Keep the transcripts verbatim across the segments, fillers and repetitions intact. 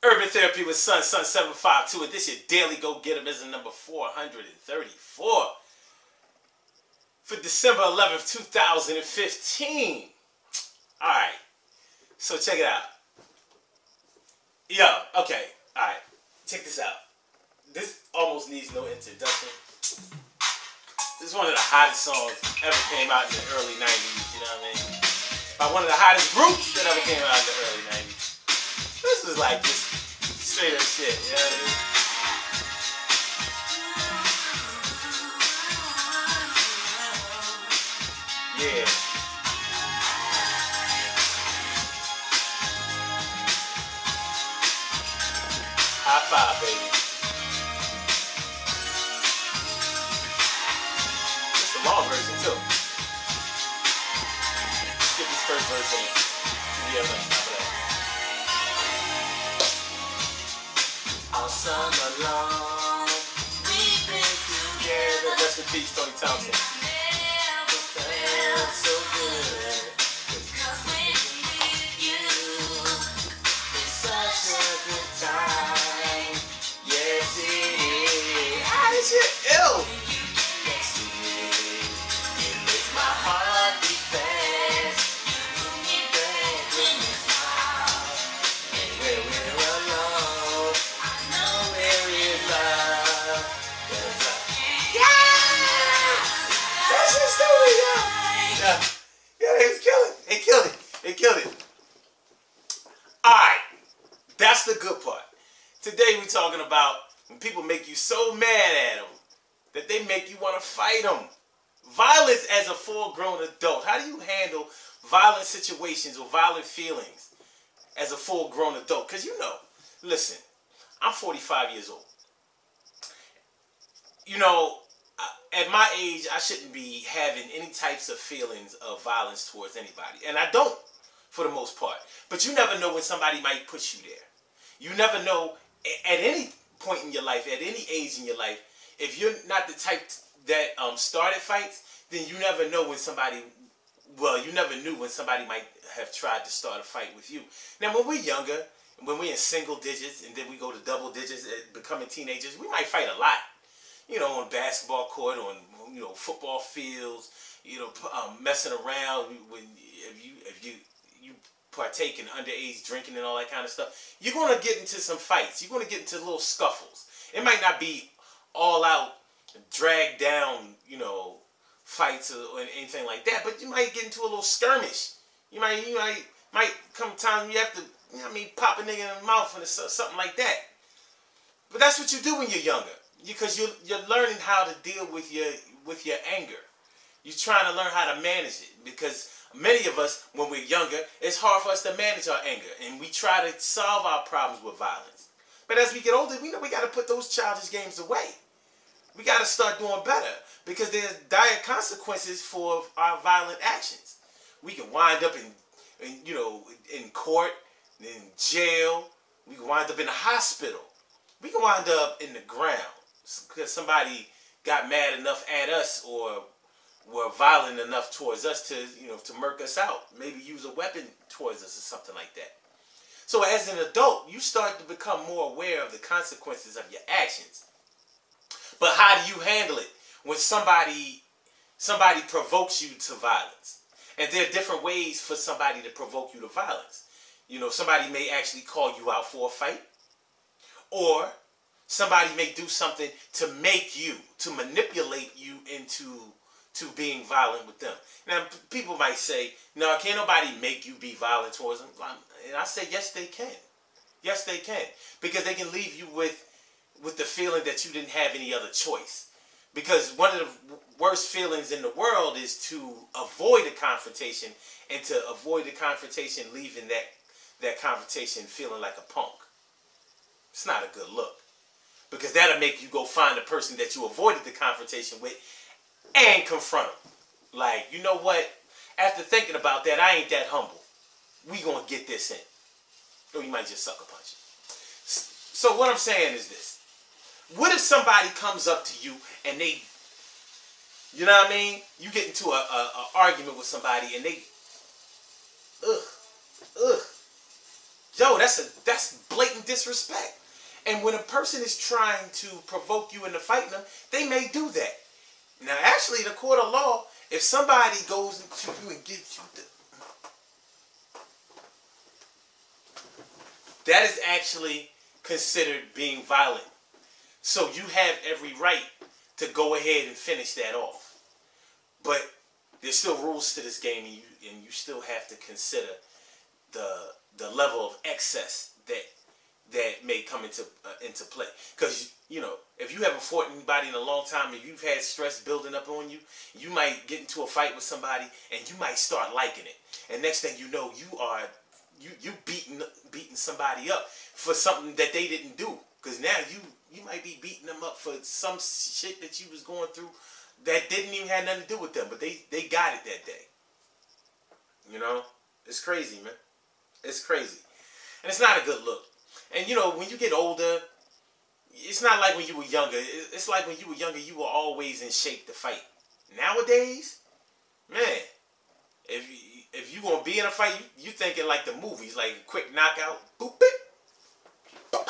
Urban Therapy with Sun, Sun seven five two. And this your daily go get 'em is number four hundred thirty-four for December eleventh, two thousand fifteen. Alright, so check it out. Yo, okay, alright, check this out. This almost needs no introduction. This is one of the hottest songs ever came out in the early nineties, you know what I mean? By one of the hottest groups that ever came out in the early nineties. This is like just straight up shit, you know what I mean? Yeah. High five, baby. It's the long version, too. Skip this first verse in. Yeah, let's stop that. All summer long, we've been together. Rest in peace, Tony Thompson. Never felt so good. Because when I'm with you, it's such a good time. Yes, it is. Ah, this shit ill. Yes, it is. It makes my heart beat fast. You do me back when you smile. And when we're alone, I know there is love. Cause I, yeah! That shit's so real. Yeah, yeah, they was killing. They killed it. They killed it. Alright, that's the good part. Today we're talking about when people make you so mad at them that they make you want to fight them. Violence as a full-grown adult. How do you handle violent situations or violent feelings as a full-grown adult? Because you know, listen, I'm forty-five years old. You know, at my age, I shouldn't be having any types of feelings of violence towards anybody. And I don't, for the most part. But you never know when somebody might put you there. You never know at any point in your life, at any age in your life, if you're not the type that um, started fights, then you never know when somebody, well, you never knew when somebody might have tried to start a fight with you. Now, when we're younger, when we're in single digits, and then we go to double digits, becoming teenagers, we might fight a lot. You know, on basketball court, on, you know, football fields, you know, um, messing around when if you if you you partake in underage drinking and all that kind of stuff, you're gonna get into some fights. You're gonna get into little scuffles. It might not be all out, drag down, you know, fights or anything like that, but you might get into a little skirmish. You might you might might come time you have to, you know what I mean, pop a nigga in the mouth and something like that. But that's what you do when you're younger. Because you're, you're learning how to deal with your with your anger. You're trying to learn how to manage it. Because many of us, when we're younger, it's hard for us to manage our anger. And we try to solve our problems with violence. But as we get older, we know we got to put those childish games away. We got to start doing better. Because there's dire consequences for our violent actions. We can wind up in, in you know, in court, in jail. We can wind up in a hospital. We can wind up in the ground. Because somebody got mad enough at us or were violent enough towards us to, you know, to murk us out. Maybe use a weapon towards us or something like that. So as an adult, you start to become more aware of the consequences of your actions. But how do you handle it when somebody, somebody provokes you to violence? And there are different ways for somebody to provoke you to violence. You know, somebody may actually call you out for a fight. Or somebody may do something to make you, to manipulate you into to being violent with them. Now, people might say, no, can't nobody make you be violent towards them. And I say, yes, they can. Yes, they can. Because they can leave you with, with the feeling that you didn't have any other choice. Because one of the worst feelings in the world is to avoid a confrontation, and to avoid the confrontation, leaving that, that confrontation feeling like a punk. It's not a good look. Because that'll make you go find the person that you avoided the confrontation with and confront them. Like, you know what? After thinking about that, I ain't that humble. We gonna get this in. Or you might just sucker punch it. So what I'm saying is this. What if somebody comes up to you and they, you know what I mean? You get into a, a, a argument with somebody and they, ugh, ugh. yo, that's a that's blatant disrespect. And when a person is trying to provoke you into fighting them, they may do that. Now, actually, in the court of law, if somebody goes into you and gives you the... That is actually considered being violent. So you have every right to go ahead and finish that off. But there's still rules to this game, and you, and you still have to consider the the level of excess that that may come into uh, into play. Because, you know, if you haven't fought anybody in a long time, if you've had stress building up on you, you might get into a fight with somebody, and you might start liking it. And next thing you know, you are you you beating beating somebody up for something that they didn't do. Because now you you might be beating them up for some shit that you was going through that didn't even have nothing to do with them, but they they got it that day. You know, it's crazy, man. It's crazy, and it's not a good look. And you know, when you get older, it's not like when you were younger. It's like when you were younger, you were always in shape to fight. Nowadays, man, if you, if you gonna be in a fight, you, you thinking like the movies, like quick knockout, boop, beep.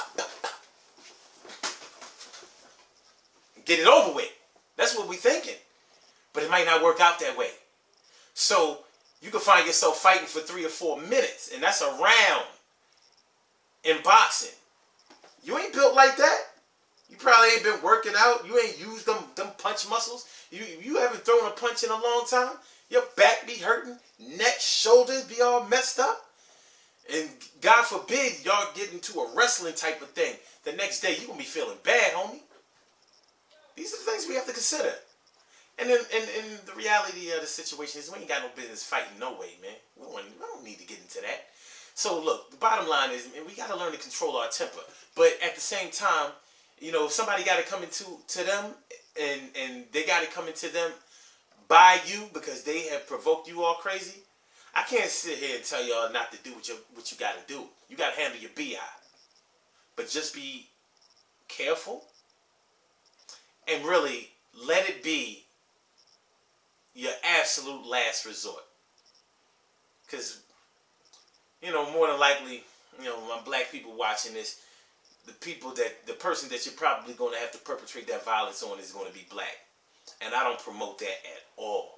Get it over with. That's what we thinking. But it might not work out that way. So you can find yourself fighting for three or four minutes, and that's a round in boxing. You ain't built like that. You probably ain't been working out. You ain't used them, them punch muscles. You, you haven't thrown a punch in a long time. Your back be hurting. Neck, shoulders be all messed up. And God forbid y'all get into a wrestling type of thing. The next day you're going to be feeling bad, homie. These are the things we have to consider. And then, and, and the reality of the situation is we ain't got no business fighting no way, man. We don't, we don't need to get into that. So look, the bottom line is, man, we got to learn to control our temper. But at the same time, you know, if somebody got to come into to them and, and they got to come into them by you because they have provoked you all crazy, I can't sit here and tell y'all not to do what you, what you got to do. You got to handle your B I. But just be careful and really let it be your absolute last resort. Because, you know, more than likely, you know, my black people watching this, the people that, the person that you're probably going to have to perpetrate that violence on is going to be black. And I don't promote that at all.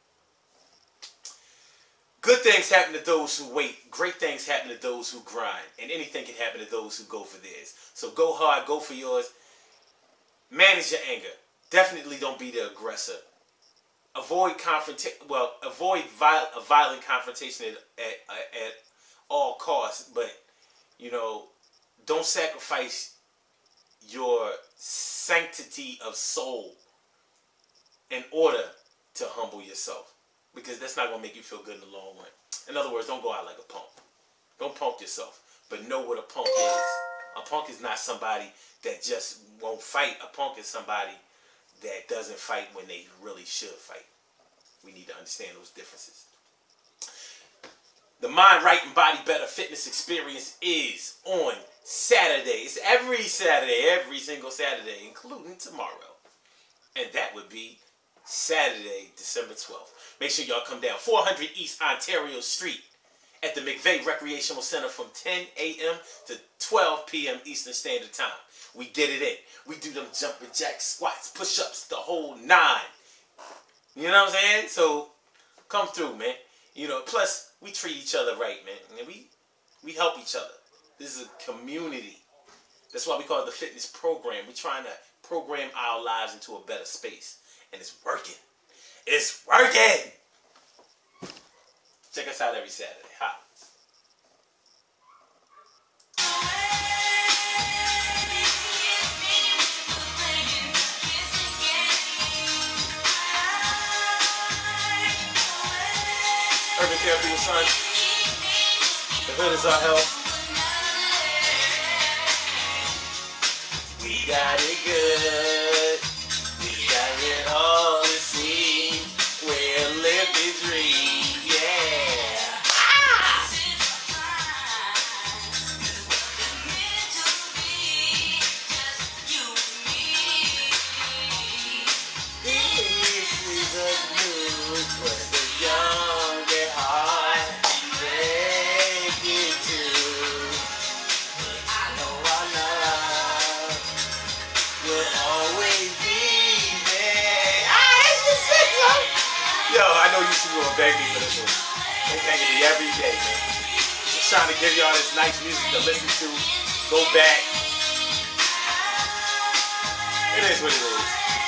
Good things happen to those who wait. Great things happen to those who grind. And anything can happen to those who go for theirs. So go hard, go for yours. Manage your anger. Definitely don't be the aggressor. Avoid confrontation. Well, avoid viol a violent confrontation at, at, at all costs. But, you know, don't sacrifice your sanctity of soul in order to humble yourself. Because that's not going to make you feel good in the long run. In other words, don't go out like a punk. Don't punk yourself. But know what a punk is. A punk is not somebody that just won't fight. A punk is somebody that doesn't fight when they really should fight. We need to understand those differences. The Mind Right and Body Better Fitness Experience is on Saturday. It's every Saturday, every single Saturday, including tomorrow. And that would be Saturday, December twelfth. Make sure y'all come down four hundred East Ontario Street at the McVeigh Recreational Center from ten A M to twelve P M Eastern Standard Time. We get it in. We do them jumping jacks, squats, push-ups, the whole nine. You know what I'm saying? So come through, man. You know, plus we treat each other right, man. And we we help each other. This is a community. That's why we call it the fitness program. We're trying to program our lives into a better space. And it's working. It's working! Check us out every Saturday. Ha. Urban Care for your son. The hood is our help. We got it good. We got it all to see. We'll live the dream. Yeah. Ah! This is a mood where the young get hard. Break it to. Yo, I know you two gonna beg me for this one. They begging me every day, man. Just trying to give y'all this nice music to listen to. Go back. It is what it is.